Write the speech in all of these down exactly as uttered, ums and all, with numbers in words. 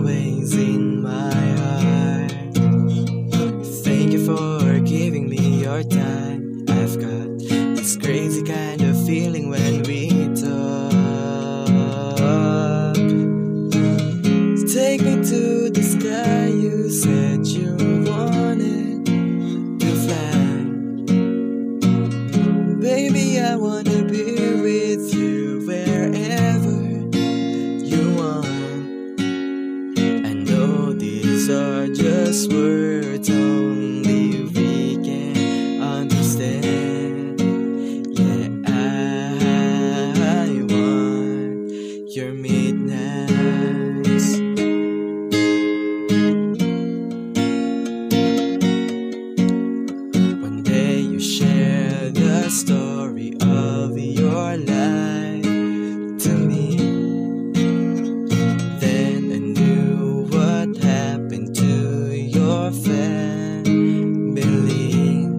always in my heart. Thank you for giving me your time. I've got this crazy kind of feeling when we talk. Take me to the sky, you said you wanted to fly. Baby, I wanna be with you wherever you want. I know these are just words only we can understand. Yeah, I want your midnights. One day you share the story of your life to me. Then I knew what happened to your family.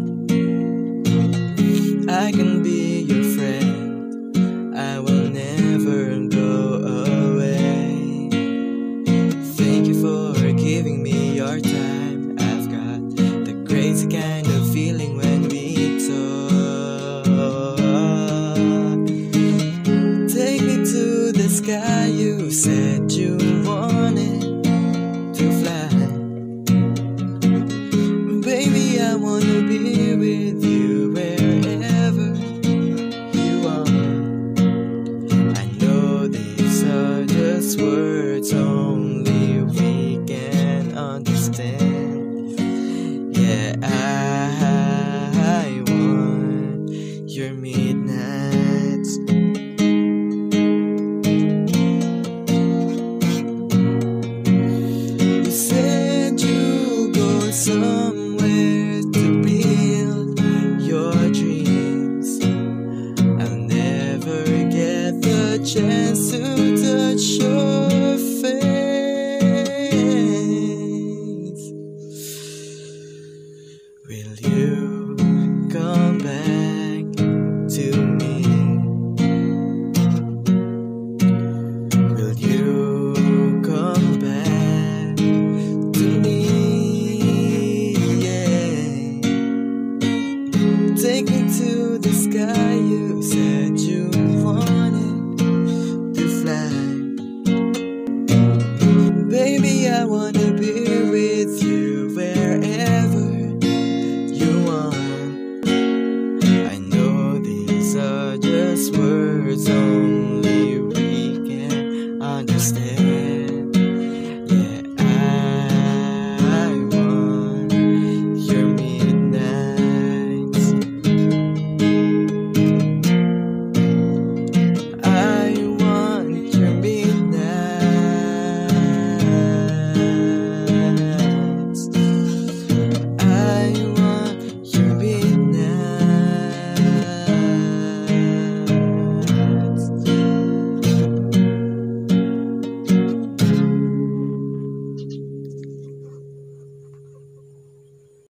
I can be your friend, I will never go away. Thank you for giving me your time. I've got the crazy kind of feeling when we talk. Take me to the sky, you said you wanted to fly. Baby, I wanna be with you wherever you are. I know these are just words only we can understand. Yeah, I want your midnights. You said you'll go somewhere to build your dreams. I'll never get the chance to touch your face. Will you come back to me? Will you come back to me? Yeah. Take me to the sky, you said you wanted to fly. Baby, I wanna